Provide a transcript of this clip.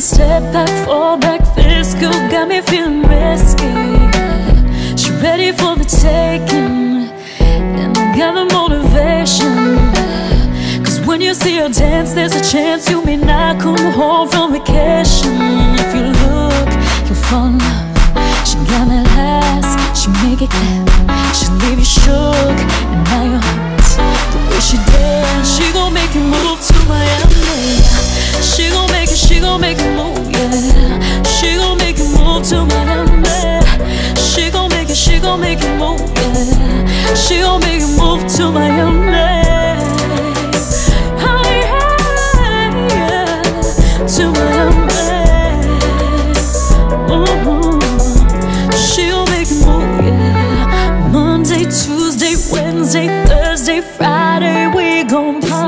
step back, fall back. This girl got me feeling risky. She ready for the taking, and I got the motivation. Cause when you see her dance, there's a chance you may not come home from vacation. If you look, you'll fall in love. She got that ass, she make it clap. She leave you shook, and now you're hooked. The way she dance, she gon' make you move to Miami. She gon' make it move, yeah. She gon' make it move to Miami. She gon' make it move, yeah. She gon' make it move to Miami. Oh yeah, yeah. To Miami. She gon' make it move, yeah. Monday, Tuesday, Wednesday, Thursday, Friday, we gon' party.